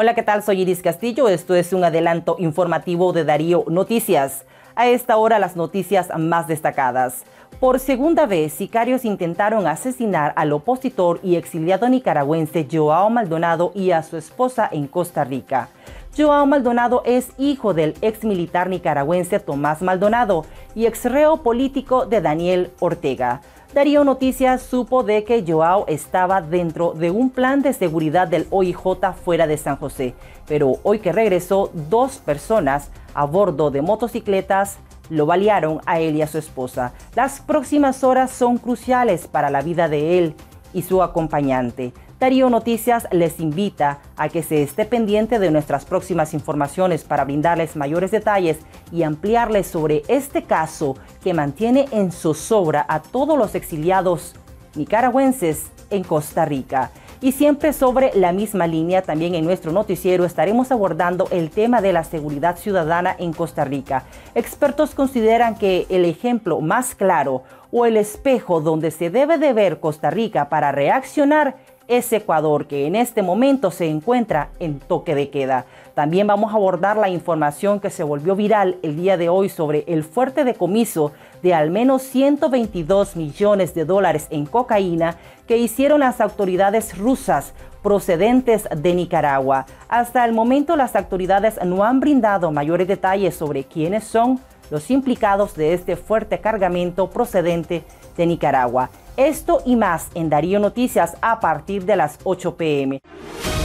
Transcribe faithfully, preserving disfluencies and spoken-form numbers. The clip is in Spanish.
Hola, ¿qué tal? Soy Iris Castillo. Esto es un adelanto informativo de Darío Noticias. A esta hora, las noticias más destacadas. Por segunda vez, sicarios intentaron asesinar al opositor y exiliado nicaragüense Joao Maldonado y a su esposa en Costa Rica. Joao Maldonado es hijo del ex militar nicaragüense Tomás Maldonado y ex reo político de Daniel Ortega. Darío Noticias supo de que Joao estaba dentro de un plan de seguridad del O I J fuera de San José, pero hoy que regresó, dos personas a bordo de motocicletas lo balearon a él y a su esposa. Las próximas horas son cruciales para la vida de él y su acompañante. Darío Noticias les invita a que se esté pendiente de nuestras próximas informaciones para brindarles mayores detalles y ampliarles sobre este caso que mantiene en zozobra a todos los exiliados nicaragüenses en Costa Rica. Y siempre sobre la misma línea, también en nuestro noticiero estaremos abordando el tema de la seguridad ciudadana en Costa Rica. Expertos consideran que el ejemplo más claro o el espejo donde se debe de ver Costa Rica para reaccionar es Ecuador, que en este momento se encuentra en toque de queda. También vamos a abordar la información que se volvió viral el día de hoy sobre el fuerte decomiso de al menos ciento veintidós millones de dólares en cocaína que hicieron las autoridades rusas procedentes de Nicaragua. Hasta el momento, las autoridades no han brindado mayores detalles sobre quiénes son los implicados de este fuerte cargamento procedente de Nicaragua. Esto y más en Darío Noticias a partir de las ocho p m